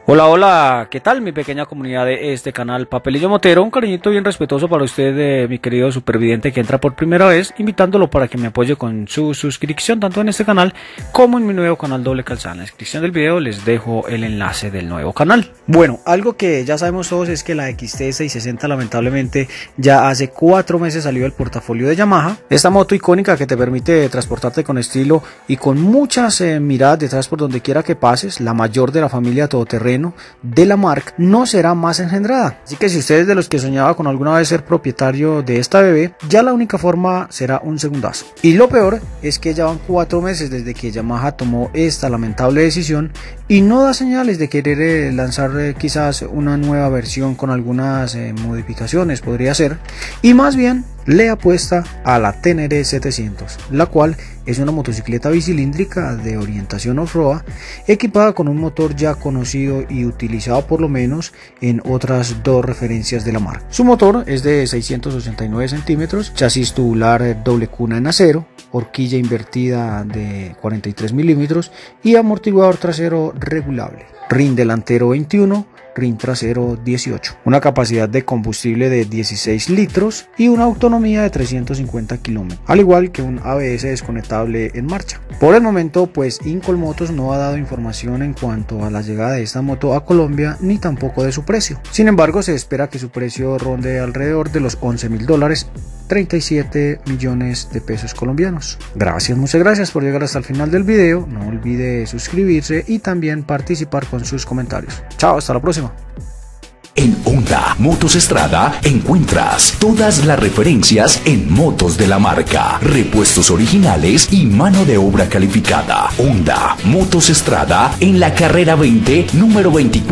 Hola, hola, ¿qué tal mi pequeña comunidad de este canal Papelillo Motero? Un cariñito bien respetuoso para usted, mi querido superviviente que entra por primera vez, invitándolo para que me apoye con su suscripción tanto en este canal como en mi nuevo canal Doble Calzada. En la descripción del video les dejo el enlace del nuevo canal. Bueno, algo que ya sabemos todos es que la XT660 lamentablemente ya hace 4 meses salió del portafolio de Yamaha. Esta moto icónica que te permite transportarte con estilo y con muchas miradas detrás por donde quiera que pases, la mayor de la familia todoterreno de la marca, no será más engendrada. Así que si usted es de los que soñaba con alguna vez ser propietario de esta bebé, ya la única forma será un segundazo. Y lo peor es que ya van 4 meses desde que Yamaha tomó esta lamentable decisión y no da señales de querer lanzar quizás una nueva versión con algunas modificaciones, podría ser, y más bien le apuesta a la Ténere 700, la cual es una motocicleta bicilíndrica de orientación off-road equipada con un motor ya conocido y utilizado por lo menos en otras dos referencias de la marca. Su motor es de 689 centímetros, chasis tubular doble cuna en acero, horquilla invertida de 43 milímetros y amortiguador trasero regulable, rin delantero 21, rin trasero 18, una capacidad de combustible de 16 litros y una autonomía de 350 kilómetros, al igual que un ABS desconectable en marcha. Por el momento, pues Incol Motos no ha dado información en cuanto a la llegada de esta moto a Colombia ni tampoco de su precio. Sin embargo, se espera que su precio ronde alrededor de los $11.000, 37 millones de pesos colombianos. Gracias, muchas gracias por llegar hasta el final del video. No olvide suscribirse y también participar con sus comentarios. Chao, hasta la próxima. En Honda Motos Estrada encuentras todas las referencias en motos de la marca, repuestos originales y mano de obra calificada. Honda Motos Estrada en la carrera 20, número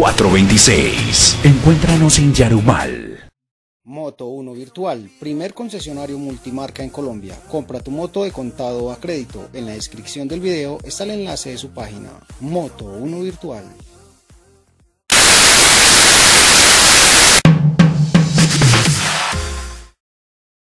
2426. Encuéntranos en Yarumal. Moto 1 Virtual, primer concesionario multimarca en Colombia. Compra tu moto de contado a crédito. En la descripción del video está el enlace de su página. Moto 1 Virtual.